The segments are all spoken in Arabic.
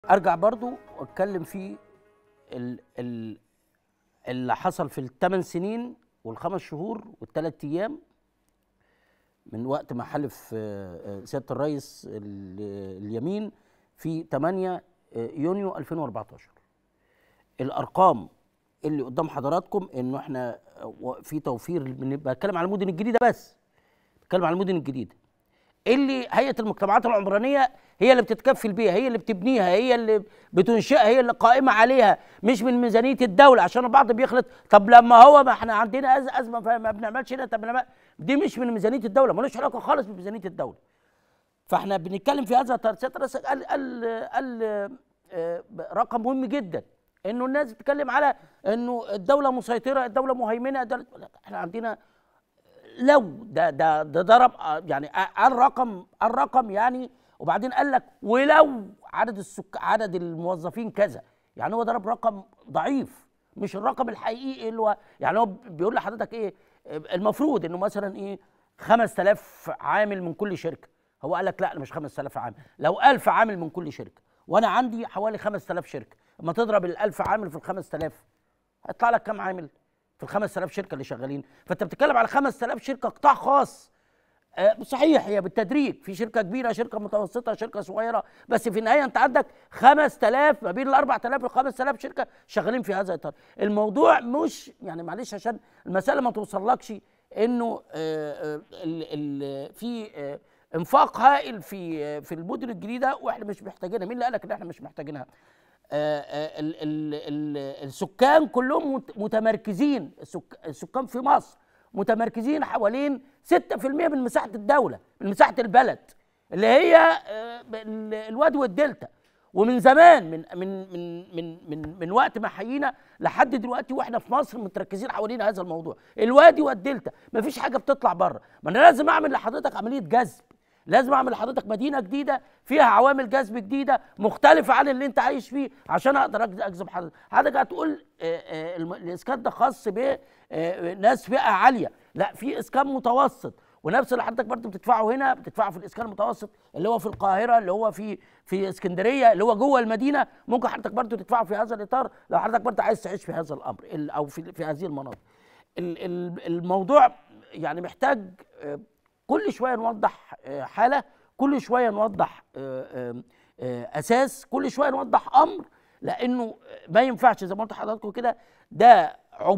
ارجع برضو واتكلم في اللي حصل في ال8 سنين وال5 شهور وال3 ايام من وقت ما حلف سياده الرئيس اليمين في 8 يونيو 2014. الارقام اللي قدام حضراتكم انه احنا في توفير، بتكلم على المدن الجديده بس، بتكلم على المدن الجديده اللي هيئه المجتمعات العمرانيه هي اللي بتتكفل بيها، هي اللي بتبنيها، هي اللي بتنشئها، هي اللي قائمه عليها، مش من ميزانيه الدوله. عشان البعض بيخلط، طب لما هو ما احنا عندنا ازمه فما بنعملش هنا، طب لما دي مش من ميزانيه الدوله، ملوش علاقه خالص بميزانيه الدوله. فاحنا بنتكلم في هذا الترسيط. قال رقم مهم جدا، انه الناس بتتكلم على انه الدوله مسيطره، الدوله مهيمنه، احنا عندنا لو ده ضرب يعني الرقم يعني، وبعدين قال لك ولو عدد الموظفين كذا، يعني هو ضرب رقم ضعيف مش الرقم الحقيقي اللي هو يعني هو بيقول لحضرتك ايه المفروض انه مثلا ايه 5000 عامل من كل شركه. هو قال لك لا مش 5000 عامل، لو 1000 عامل من كل شركه، وانا عندي حوالي 5000 شركه، اما تضرب ال1000 عامل في ال5000 هيطلع لك كام عامل في ال5000 شركه اللي شغالين؟ فانت بتتكلم على 5000 شركه قطاع خاص. صحيح هي بالتدريج، في شركه كبيره، شركه متوسطه، شركه صغيره، بس في النهايه انت عندك 5000 ما بين ال 4000 وال 5000 شركه شغالين في هذا الاطار. الموضوع مش يعني معلش عشان المساله ما توصلكش انه في انفاق هائل في المدن الجديده واحنا مش محتاجينها. مين اللي قال لك ان احنا مش محتاجينها؟ السكان كلهم متمركزين، السكان في مصر متمركزين حوالين 6% من مساحه الدوله، من مساحه البلد اللي هي الوادي والدلتا. ومن زمان من وقت ما حيينا لحد دلوقتي واحنا في مصر متركزين حوالين هذا الموضوع، الوادي والدلتا، مفيش حاجه بتطلع بره. ما انا لازم اعمل لحضرتك عمليه جذب، لازم اعمل لحضرتك مدينه جديده فيها عوامل جذب جديده مختلفه عن اللي انت عايش فيه عشان اقدر اجذب حضرتك. حضرتك هتقول الاسكان ده خاص بناس فئه عاليه، لا في اسكان متوسط، ونفس اللي حضرتك برضه بتدفعه هنا بتدفعه في الاسكان المتوسط اللي هو في القاهره، اللي هو في اسكندريه، اللي هو جوه المدينه، ممكن حضرتك برضه تدفعه في هذا الاطار لو حضرتك برضه عايز تعيش في هذا الامر او في هذه المناطق. الموضوع يعني محتاج كل شويه نوضح حاله، كل شويه نوضح اساس، كل شويه نوضح امر، لانه ما ينفعش زي ما قلت لحضراتكم كده، ده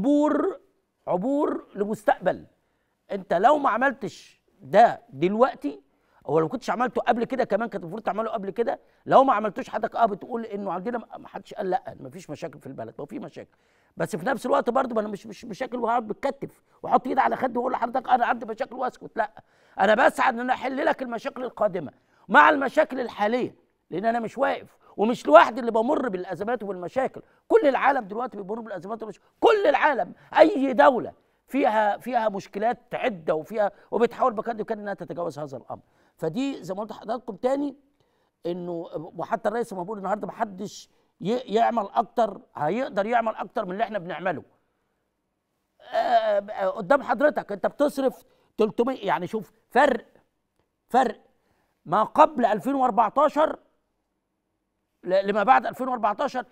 عبور لمستقبل. انت لو ما عملتش ده دلوقتي، او لو كنتش عملته قبل كده كمان كانت المفروض تعمله قبل كده، لو ما عملتوش حضرتك بتقول انه عندنا ما حدش قال لا ما فيش مشاكل في البلد، ما في مشاكل، بس في نفس الوقت برضه انا مش مشاكل وهقعد بتكتف واحط ايدي على خدي واقول لحضرتك انا عندي مشاكل واسكت، لا انا بسعى ان انا احل لك المشاكل القادمه مع المشاكل الحاليه، لان انا مش واقف ومش لوحدي اللي بمر بالازمات والمشاكل، كل العالم دلوقتي بيمر بالازمات والمشاكل، كل العالم، اي دوله فيها مشكلات عده وبتحاول بقدر الامكان انها تتجاوز هذا الامر. فدي زي ما قلت لحضراتكم تاني انه، وحتى الرئيس لما بيقول النهارده ما حدش يعمل اكتر، هيقدر يعمل اكتر من اللي احنا بنعمله. قدام حضرتك انت بتصرف 300، يعني شوف فرق ما قبل 2014 لما بعد 2014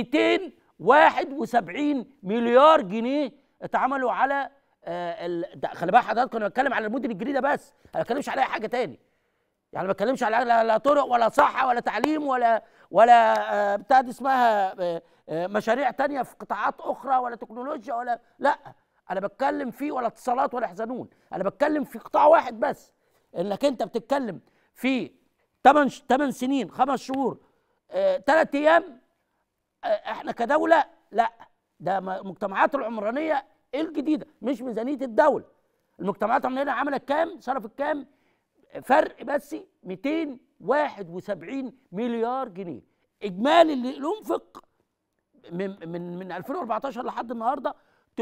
271 مليار جنيه اتعملوا على خلي بالك حضرتك انا بتكلم على المدن الجديده بس، ما بتكلمش على اي حاجه تاني، يعني ما بتكلمش على لا طرق ولا صحه ولا تعليم ولا بتاع دي اسمها مشاريع تانيه في قطاعات اخرى ولا تكنولوجيا ولا لا، انا بتكلم فيه ولا اتصالات ولا حزنون، انا بتكلم في قطاع واحد بس، انك انت بتتكلم في 8 سنين 5 شهور 3 ايام. احنا كدوله لا، ده مجتمعات العمرانيه الجديده مش ميزانيه الدوله. المجتمعات العمرانيه عملت كام؟ صرفت كام؟ فرق بس 271 مليار جنيه. اجمالي اللي انفق من 2014 لحد النهارده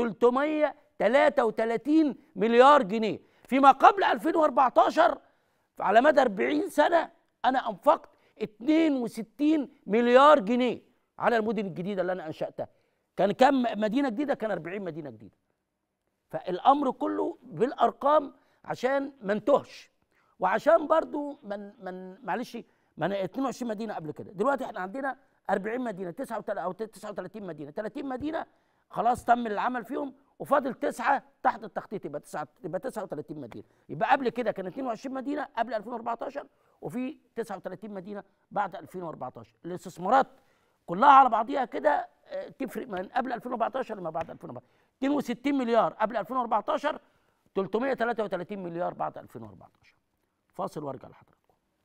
333 مليار جنيه. فيما قبل 2014 على مدى 40 سنه انا انفقت 62 مليار جنيه على المدن الجديده اللي انا انشاتها. كان كم مدينه جديده؟ كان 40 مدينه جديده. فالامر كله بالارقام عشان ما نتوهش، وعشان برضو معلش ما انا 22 مدينه قبل كده، دلوقتي احنا عندنا 40 مدينه 39 مدينه، 30 مدينه خلاص تم العمل فيهم، وفاضل 9 تحت التخطيط، يبقى 39 مدينه. يبقى قبل كده كان 22 مدينه قبل 2014، وفي 39 مدينه بعد 2014. الاستثمارات كلها على بعضيها كده تفرق من قبل 2014 لما بعد 2014. 62 مليار قبل 2014، 333 مليار بعد 2014. فاصل وارجع لحضرتك.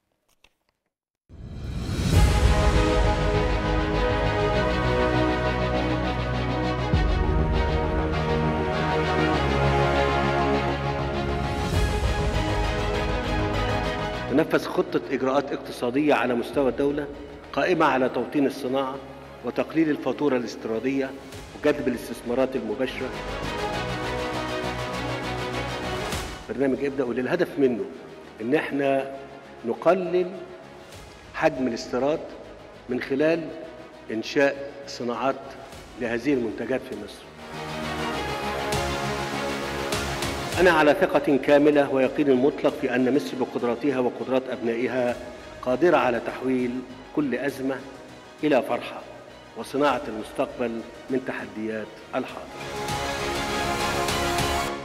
تنفذ خطة إجراءات اقتصادية على مستوى الدولة قائمة على توطين الصناعة وتقليل الفاتورة الاستيرادية وجذب الاستثمارات المباشرة. برنامج ابدأ واللي الهدف منه إن احنا نقلل حجم الاستيراد من خلال إنشاء صناعات لهذه المنتجات في مصر. أنا على ثقة كاملة ويقين مطلق في أن مصر بقدراتها وقدرات أبنائها قادرة على تحويل كل أزمة إلى فرحة وصناعة المستقبل من تحديات الحاضر.